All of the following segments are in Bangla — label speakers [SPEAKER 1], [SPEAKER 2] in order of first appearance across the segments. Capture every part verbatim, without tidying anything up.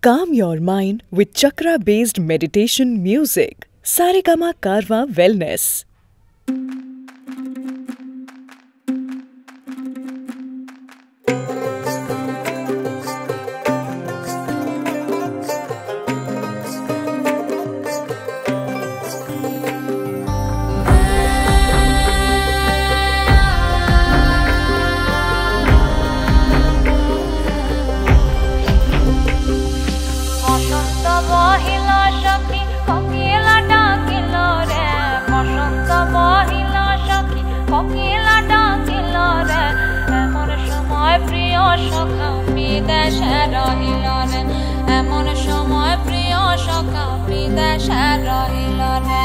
[SPEAKER 1] Calm your mind with chakra-based meditation music. Saregama Karwa Wellness.
[SPEAKER 2] এমন সময় প্রিয় সখা বিদেশে রহিল রে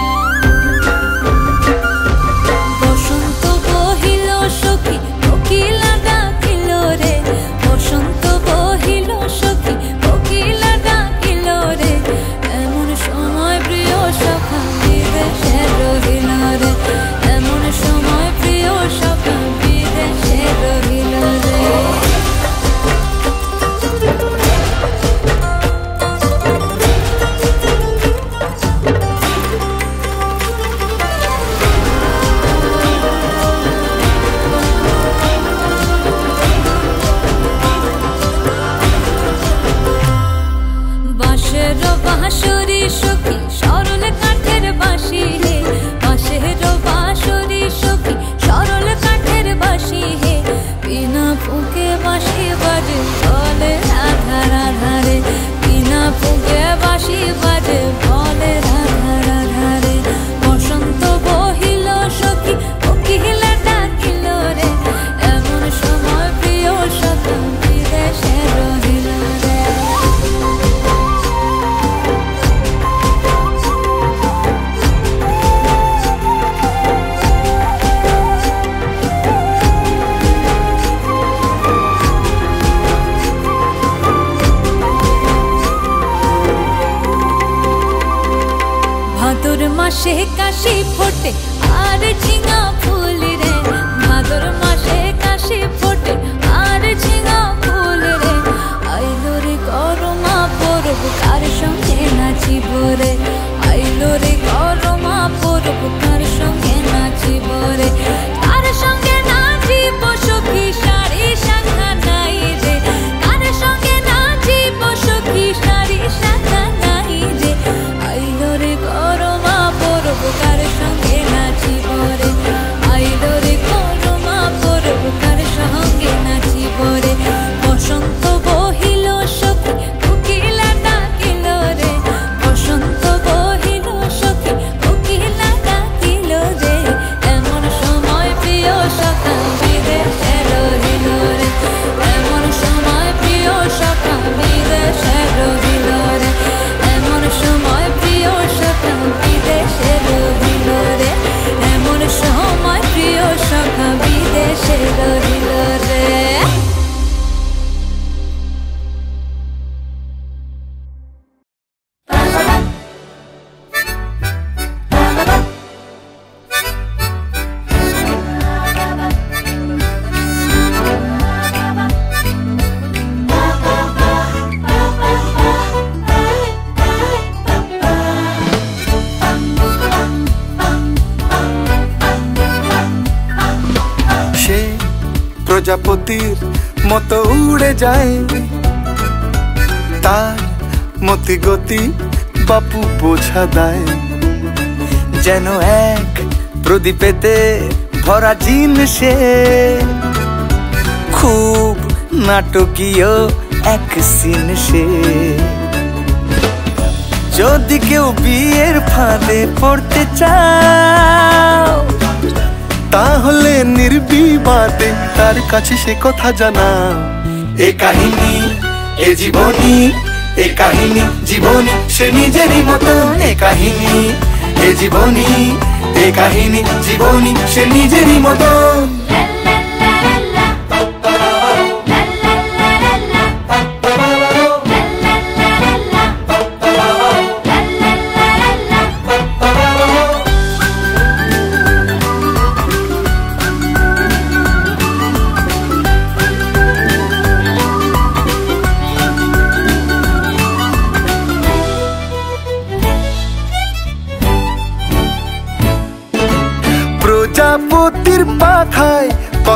[SPEAKER 2] বসন্ত বহিল সখী কোকিলা ডাকিল রে বসন্ত বহিল সখী কোকিলা ডাকিল রে এমন সময় প্রিয় সখা বিদেশে রহিল রে এমন সময় প্রিয় সখা বিদেশে রহিল রে বাঁশরি সখী সরল কাঠের বাঁশি হে বাঁশের বাঁশরি সখী সরল কাঠের বাঁশি হে বিনা ফুঁকে বাঁশি বাজে বলে রাধা রাধা রে বিনা ফুঁকে বাঁশি বাজে বলে রাধা রাধা রে বসন্ত বহিল সখী কোকিলা ডাকিল রে এমন সময় প্রিয় সখা বিদেশে রহিল রে ভাদর মাসে কাশি ফোটে আর ঝিঙা ফুল রে ভাদর মাসে কাশি ফোটে আর ঝিঙা ফুল রে আইলো রে গরমা পরব কার সঙ্গে নাচিব রে আইলো রে গরমা পরব কার সঙ্গে নাচিব রে কার সঙ্গে নাচিব সখী শাড়ি শাখা নাই রে কার সঙ্গে নাচিব সখী শাড়ি শাখা নাই রে আইলো রে গরমা পরব কার সঙ্গে নাচিব রে আইলো রে গরমা পরব কার সঙ্গে নাচিব রে বসন্ত বহিল সখী কোকিলা ডাকিল রে বসন্ত বহিল সখী কোকিলা ডাকিল রে এমন সময় প্রিয় সখা বিদেশে রহিল রে এমন সময় প্রিয় সখা বিদেশে রহিল রে এমন সময় প্রিয় সখা বিদেশে রহিল রে এমন সময় প্রিয় সখা বিদেশে রহিল রে
[SPEAKER 3] প্রজাপতির মতো উড়ে যায় তার মতি গতি বাপু বোঝা দেয় যেন এক প্রদীপেতে ভরা জিন সে খুব নাটকীয় এক সিন সে যদি কেউ বিয়ের ফাঁদে পড়তে চাও তাহলে নির্বিবাদে তার কাছে সে কথা জানা এ কাহিনী এ জীবনী এ কাহিনী জীবনী সে নিজেরই মতন এ কাহিনী এ জীবনী এ কাহিনী জীবনী সে নিজেরই মতন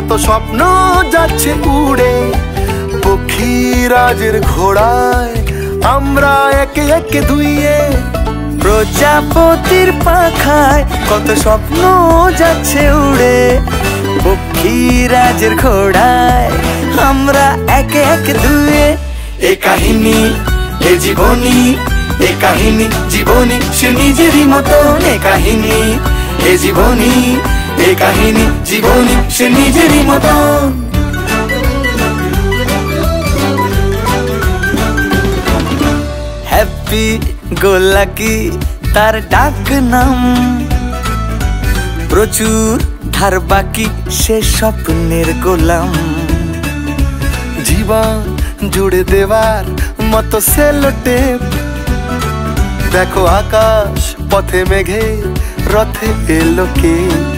[SPEAKER 3] কত স্বপ্ন যাচ্ছে উড়ে পক্ষীরাজের ঘোড়ায় আমরা একে একে ধুইয়ে
[SPEAKER 4] প্রজাপতির পাখায় কত স্বপ্ন যাচ্ছে উড়ে পক্ষীরাজের ঘোড়ায় আমরা একে একে ধুয়ে
[SPEAKER 3] এ কাহিনী এ জীবনী এ কাহিনী জীবনী সে নিজেরই মতন এ কাহিনী এ জীবনী এ কাহিনী জীবনী সে নিজেরই মতন
[SPEAKER 4] হ্যাপি গো লাকি তার ডাক নাম প্রচুর ধার বাকি সে স্বপ্নের গোলাম
[SPEAKER 3] জীবন জুড়ে দেওয়ার মতো সেলোটেপ দেখো আকাশ পথে মেঘে রথে এলো কে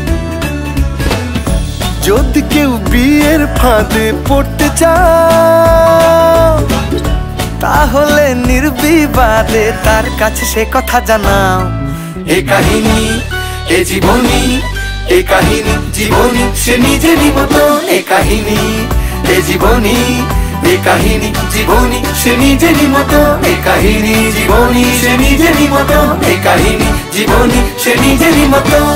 [SPEAKER 3] যদি কেউ বিয়ের ফাঁদে পড়তে চাও
[SPEAKER 4] তাহলে নির্বিবাদে তার কাছে সে কথা জানাও
[SPEAKER 3] এ কাহিনী এ জীবনী এ কাহিনী জীবনী সে নিজেরই মতন এ কাহিনী এ জীবনী এ কাহিনী জীবনী সে নিজেরই মতন এ কাহিনী জীবনী সে নিজেরই মতন এ কাহিনী জীবনী সে নিজেরই মতন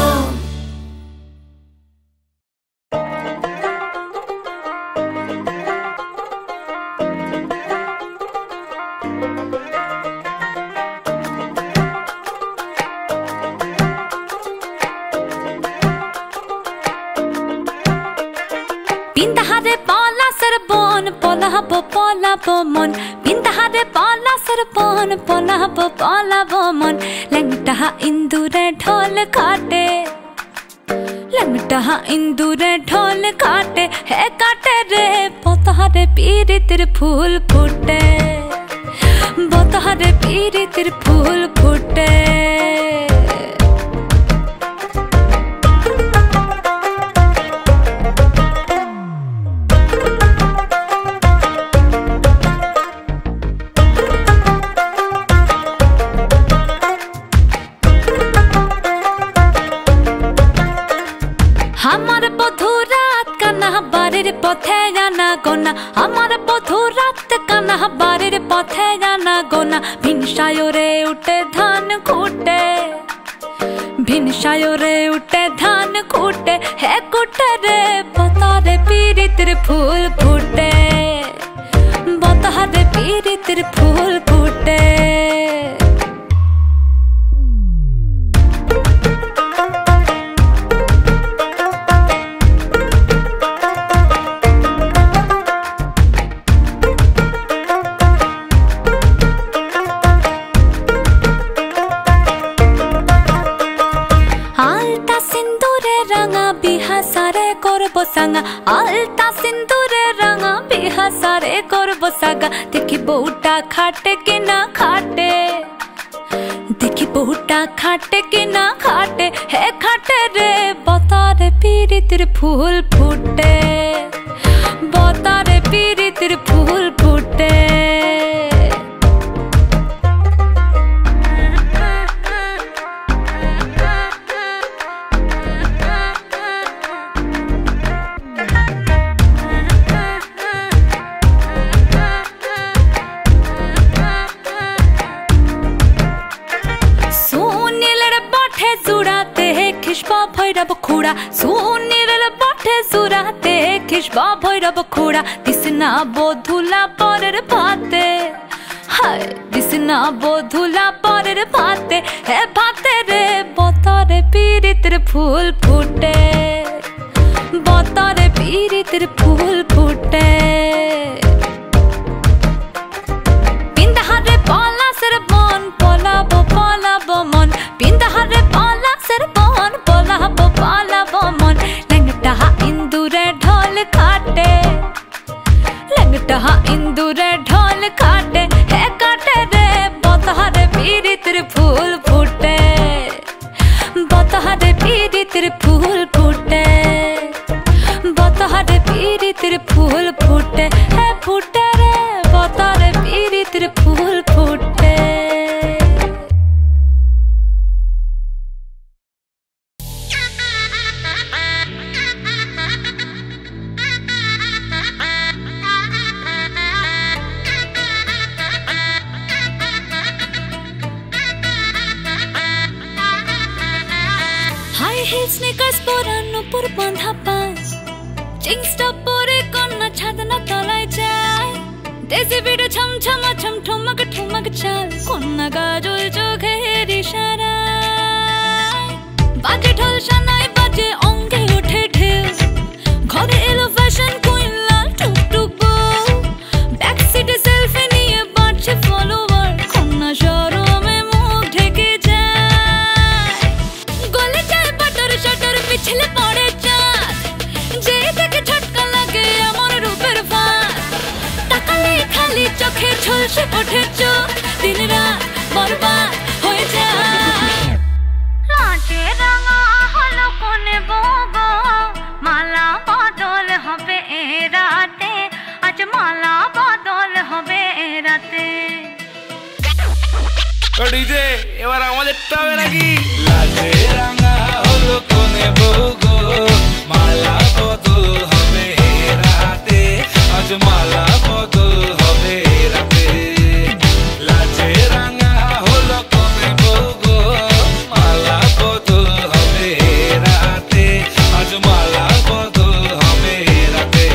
[SPEAKER 2] Pintahare pala sarbon pola bo pola bo mon Pintahare pala sarbon pola bo pola bo mon Langtaha indure dhol kaate Langtaha indure dhol kaate He kaate re potahare piritir phool phute Potahare piritir phool phute আমার বধু রাত কানা বাড়ির পথে জানা গোনা আমার বধু রাত কানা বাড়ির পথে জানা গোনা ভিনসায়রে উঠে ধান খুঁটে ভিনসায়রে উঠে ধান খুঁটে হে কুটে রে বতারে পীড়িতের ফুল ফুটে বতারে পীড়িতের ফুল ফুটে সাঙ্গা আলতা সিন্দুরে রাঙা বিহা সারে করব সাগা দেখি বউটা খাটে কিনা খাটে দেখি বউটা খাটে কিনা খাটে হে খাটে রে বতারে পীড়িতের ফুল ফুটে বতারে পীড়িতের ফুল ফুটে ভৈরব খুড়া সুনীল বটে জুরাতে খিসবা ভৈরব খুড়া দিসনা বধুলা পরের ভাতে হায় দিসনা বধুলা পরের ভাতে হে ভাতে রে বতরে পীড়িতের ফুল ফুটে বতরে পীড়িতের ফুল ফুটে পিন্দাহারে পলাশের বন পলাবো পলাবো মন পিন্দাহারে পলাশের বন পলাবো পলাবো মন লংটাহা ইন্দুরে ঢোল খাটে লংটাহা ইন্দুরে ঢোল খাটে হে কাটে রে বতহারে পীড়িতের ফুল ফুটে বতহারে পীড়িতের ফুল ফুটে বতহারে পীড়িতের ফুল ফুটে হিল স্নিকার্স পরানো পর বাঁধা পায় জিন্সটা পরে কন্যা ছাদনা তলায় যায় দেশি বিড়ে ছমছমা ছমঠমক ঠমক চাল কন্যা গাজল চোখের ইশারায় বাজে ঢোল সানাই বাজে অঙ্গে ওঠে ঢেউ ঘরে এলো ফ্যাশন কুইন লাল টুকটুক বউ ব্যাক সিটে সেলফি নিয়ে বাড়ছে ফলোয়ার কন্যা শরমে মুখ ঢেকে যায় গলে যায় বাটার শাটার পিছলে পড়ে চাঁদ যে দেখে ঝটকা লাগে আমার রূপের ফাঁদ তাকালে খালি চোখে ঝলসে ওঠে চোখ দিন রাত বরবাদ হয়ে যায় লাজে রাঙা হলো কোনে বগো মালা বদল হবে এ রাতে আজ মালা বদল হবে এ রাতে
[SPEAKER 5] ডিজে এবার আমাদেরটা হবে নাকি লাজে রাঙা হলো কোনে বগো মালা বদল হবে এ রাতে আজ মালা বদল হবে এ রাতে লাজে রাঙা হলো কোনে বগো মালা বদল হবে এ রাতে আজ মালা বদল হবে এ রাতে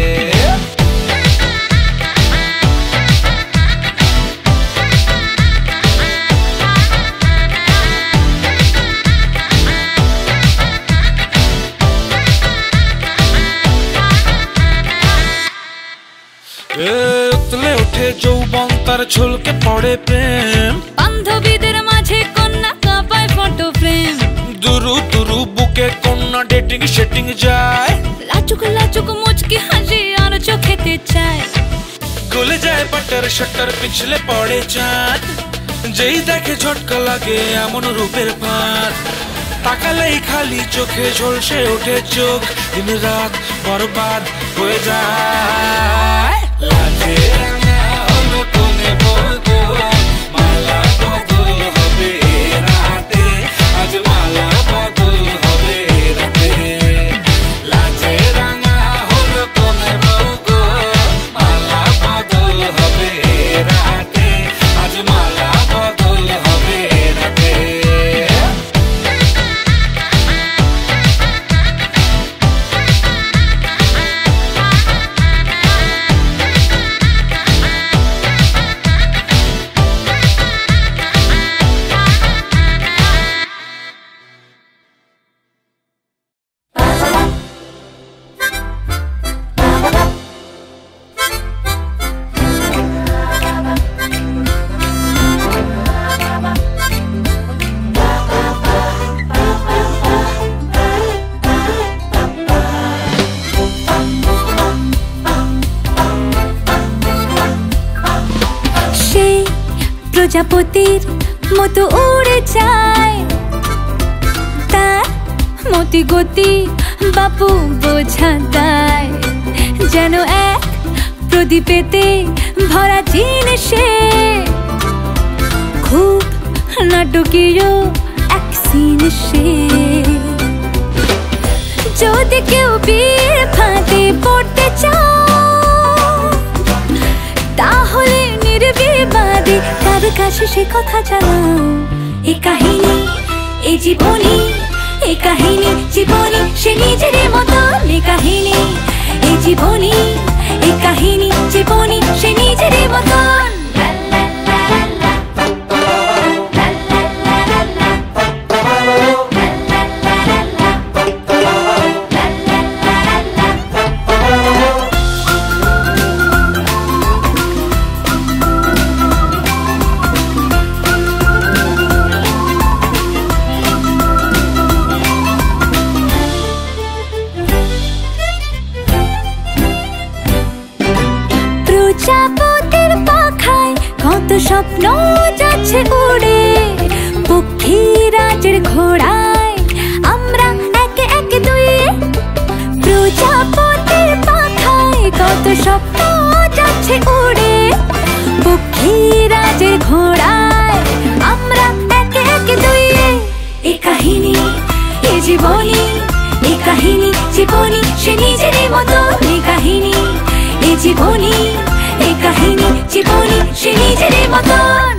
[SPEAKER 5] উতলে ওঠে যৌবন তার ঝলকে পড়ে প্রেম
[SPEAKER 2] বান্ধবীদের মাঝে কন্যা কাঁপায় ফটো ফ্রেম
[SPEAKER 5] দুরু দুরু বুকে কন্যা ডেটিং সেটিং যায়
[SPEAKER 2] লাচুক লাচুক মুচকি হাসি আর চোখেতে চায়
[SPEAKER 5] গলে যায় বাটার শাটার পিছলে পড়ে চাঁদ যেই দেখে ঝটকা লাগে এমন রূপের ফাঁদ তাকালেই খালি চোখে ঝলসে ওঠে চোখ দিন রাত বরবাদ হয়ে যায় লাজে রাঙা হলো কোনে বগো মালা বদল হবে এ রাতে আজ মালা বদল হবে এ রাতে লাজে রাঙা হলো কোনে বগো মালা বদল হবে এ রাতে আজ মালা বদল হবে এ রাতে
[SPEAKER 2] প্রজাপতির মতো উড়ে যায় তার মতি গতি বাপু বোঝা দেয় যেন এক প্রদীপেতে ভরা জিনিসে খুব নাটকীয় এক সিন সে যদি কেউ বিয়ের ফাঁদে পড়তে চাও তাহলে নির্বিবাদে তার কাছে সে কথা জানাও এ কাহিনী এ জীবনী এ কাহিনী জীবনী সে নিজের মতন এ কাহিনী এ জীবনী এ কাহিনী জীবনী সে নিজের মতন প্রজাপতির পাখায় কত স্বপ্ন যাচ্ছে উড়ে পক্ষী রাজের ঘোড়ায় আমরা একে একে দুয়ে প্রজাপতির পাখায় কত স্বপ্ন যাচ্ছে উড়ে পক্ষী রাজের ঘোড়ায় আমরা একে একে দুয়ে এ কাহিনী এ জীবনী এ কাহিনী জীবনী সে নিজের মতো এ কাহিনী এ জীবনী এ কাহিনী জীবনী সে নিজের মতন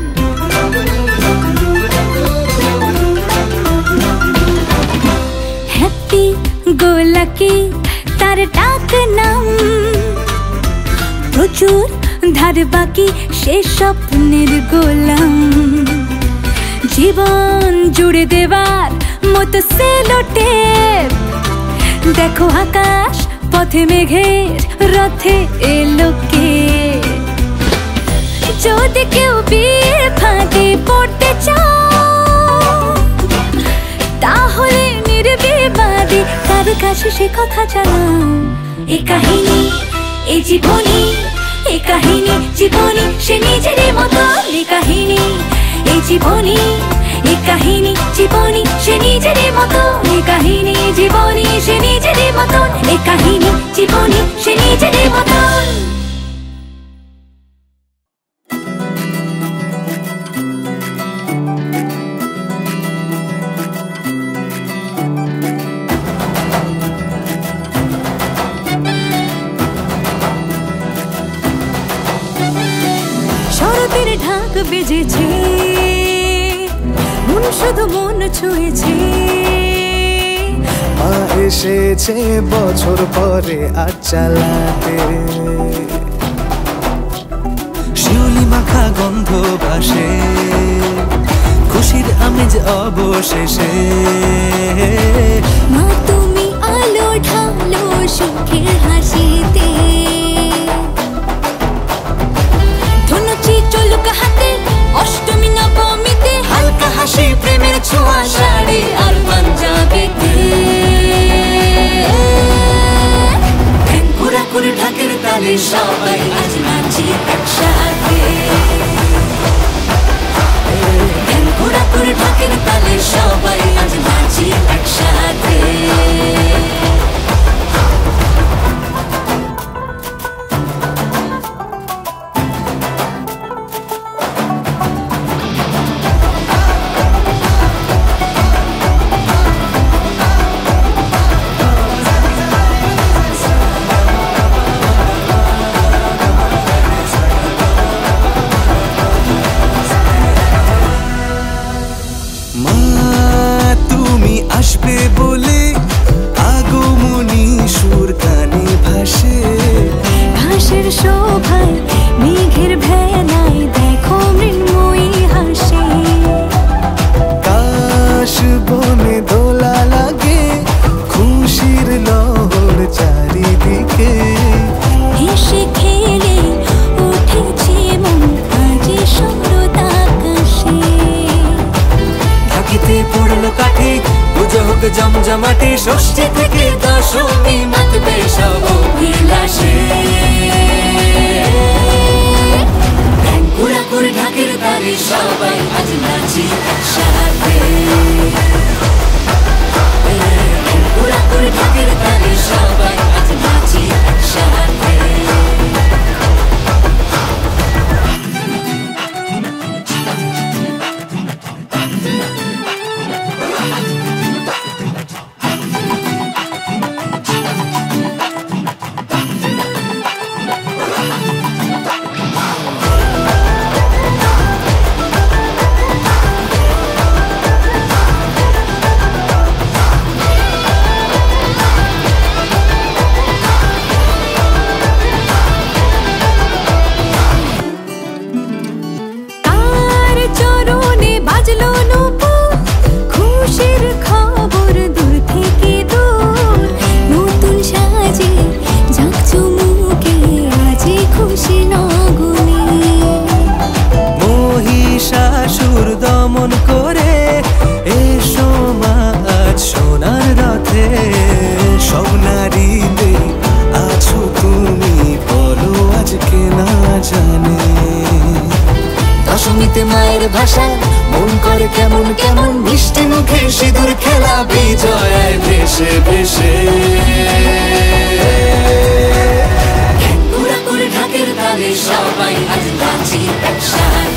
[SPEAKER 2] সুর ধার বাকি সে স্বপ্নের গোলাম জীবন জুড়ে দেবার মতো সেলোটেপ দেখো আকাশ পথে মেঘের রথে এলো কে যদি কেউ বিয়ের ফাঁদে পড়তে চাও তাহলে নির্বিবাদে তার কাছে সে কথা জানাও এ কাহিনী এ জীবনী এ কাহিনী জীবনী সে নিজের মতো এ কাহিনী এ জীবনী এ কাহিনী জীবনী সে নিজের মতো এ কাহিনী জীবনী সে নিজের মতো এ কাহিনী জীবনী সে নিজের মতো শরতের ঢাক বেজেছে মন শুধু মন ছুঁয়েছে
[SPEAKER 6] মা এসেছে বছর পরে আজ চালাতে শিউলি মাখা গন্ধ ভাসে খুশির আমেজ অবশেষে
[SPEAKER 2] মা তুমি আলো ঢালো সুখের হাসিতে ধনুচি চলুক হাতে অষ্টমী নবমীতে হালকা হাসি প্রেমের ছোঁয়া শাড়ি আর পাঞ্জাবিতে ঘোরাঘুরি ঢাকের তালে সবাই আজ নাচি একসাথে ঘোরাঘুরি ঢাকের তালে সবাই আজ নাচি একসাথে
[SPEAKER 6] আসবে বলে আগমনী সুর কানে ভাসে
[SPEAKER 2] ঘাসের শোভায় মেঘের ভেলায় দেখো মৃন্ময়ী হাসে
[SPEAKER 6] কাশ বনে দোলা লাগে খুশির লহর চারিদিকে
[SPEAKER 2] হেসে খেলে উঠেছে মন আজ শরৎ আকাশে
[SPEAKER 6] ঢাকিতে পড়লো কাঠে পুজো হোক জমজমাটে ষষ্ঠী থেকে দশমী মাতবে সব অভিলাষে
[SPEAKER 2] ঘোরাঘুরি ঢাকের তালে সবাই আজ নাচি একসাথে ঘোরাঘুরি ঢাকের তালে সবাই আজ নাচি একসাথে
[SPEAKER 6] দমন করে এসো মা আজ সোনার রথে সব নারীতে আছো তুমি বলো আজকে না জানে
[SPEAKER 2] দশমীতে মায়ের ভাষা মন করে কেমন কেমন মিষ্টি মুখে সিঁদুর খেলা বিজয় ভেসে ভেসে ঘোরাঘুরি ঢাকের তালে সবাই আজ নাচি একসাথে